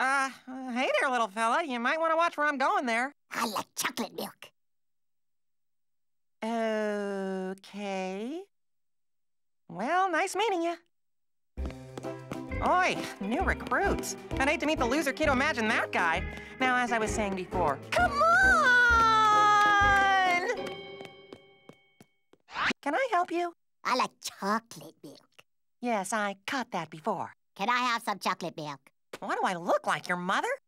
Hey there, little fella. You might want to watch where I'm going there. I like chocolate milk. Okay. Well, nice meeting you. Oi, new recruits. I'd hate to meet the loser kid who imagined that guy. Now, as I was saying before, come on! Can I help you? I like chocolate milk. Yes, I caught that before. Can I have some chocolate milk? What do I look like, your mother?